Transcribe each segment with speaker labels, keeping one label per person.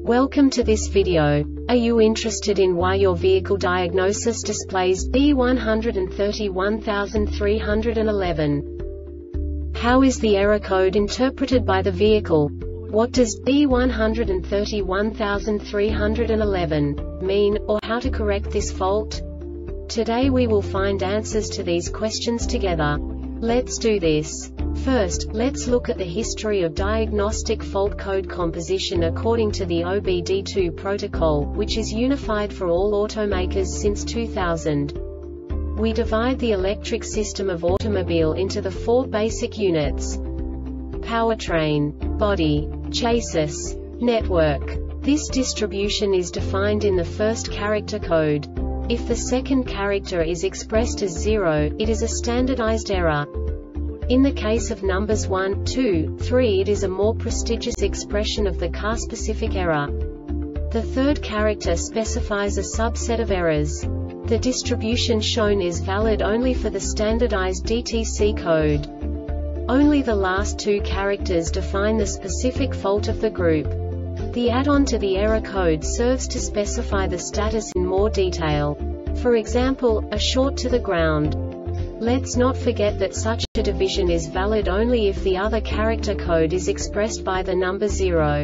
Speaker 1: Welcome to this video. Are you interested in why your vehicle diagnosis displays B131311? How is the error code interpreted by the vehicle? What does B131311 mean, or how to correct this fault? Today we will find answers to these questions together. Let's do this. First, let's look at the history of diagnostic fault code composition according to the OBD2 protocol, which is unified for all automakers since 2000. We divide the electric system of automobile into the four basic units: powertrain, body, chassis, network. This distribution is defined in the first character code. If the second character is expressed as 0, it is a standardized error. In the case of numbers 1, 2, 3, it is a more prestigious expression of the car-specific error. The third character specifies a subset of errors. The distribution shown is valid only for the standardized DTC code. Only the last two characters define the specific fault of the group. The add-on to the error code serves to specify the status in more detail. For example, a short to the ground. Let's not forget that such a division is valid only if the other character code is expressed by the number 0.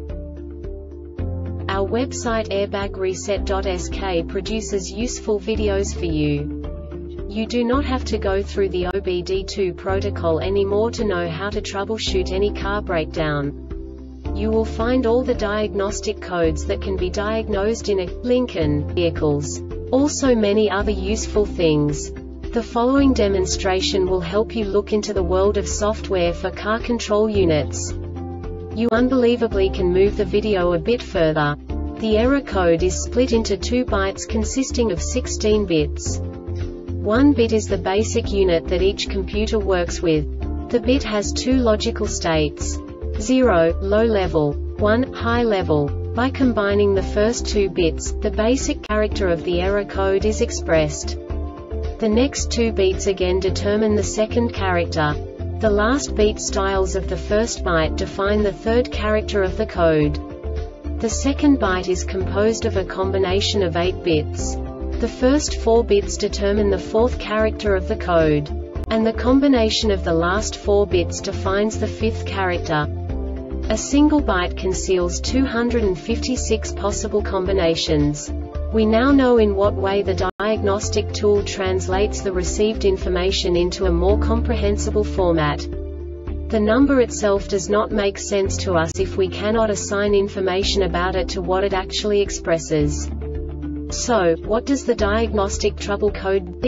Speaker 1: Our website airbagreset.sk produces useful videos for you. You do not have to go through the OBD2 protocol anymore to know how to troubleshoot any car breakdown. You will find all the diagnostic codes that can be diagnosed in a Lincoln vehicles. Also many other useful things. The following demonstration will help you look into the world of software for car control units. You unbelievably can move the video a bit further. The error code is split into 2 bytes consisting of 16 bits. 1 bit is the basic unit that each computer works with. The bit has 2 logical states: 0, low level, 1, high level. By combining the first 2 bits, the basic character of the error code is expressed. The next 2 beats again determine the second character. The last beat styles of the first byte define the third character of the code. The second byte is composed of a combination of 8 bits. The first 4 bits determine the fourth character of the code. And the combination of the last 4 bits defines the fifth character. A single byte conceals 256 possible combinations. We now know in what way the diagnostic tool translates the received information into a more comprehensible format. The number itself does not make sense to us if we cannot assign information about it to what it actually expresses. So, what does the diagnostic trouble code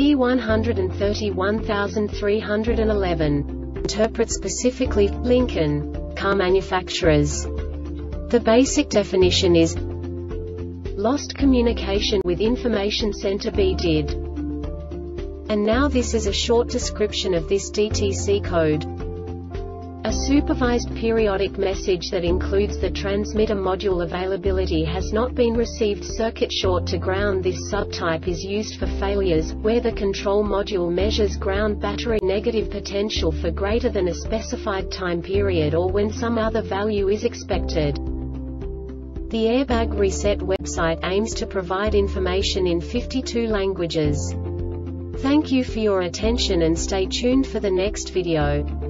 Speaker 1: B131311 interpret specifically for Lincoln car manufacturers? The basic definition is lost communication with information center BDID. And now this is a short description of this DTC code. A supervised periodic message that includes the transmitter module availability has not been received. Circuit short to ground. This subtype is used for failures where the control module measures ground battery negative potential for greater than a specified time period or when some other value is expected. The Airbag Reset website aims to provide information in 52 languages. Thank you for your attention and stay tuned for the next video.